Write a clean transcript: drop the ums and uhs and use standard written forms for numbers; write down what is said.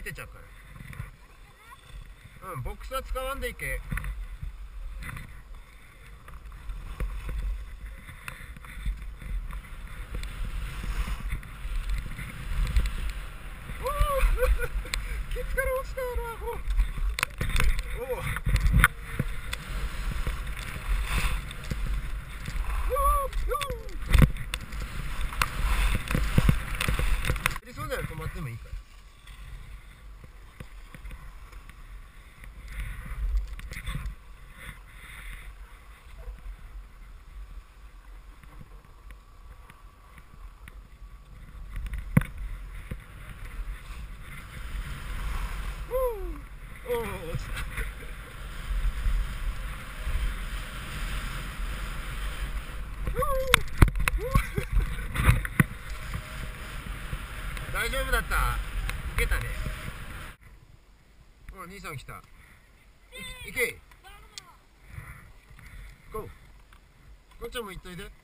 てちゃうから。ボックスは使わんでいけ。ケツから落ちたよな。おお。そうなら止まってもいいから。おお、落ちた。大丈夫だった。いけたね。お、兄さん来た。いけ。ゴー。こっちも行っといで。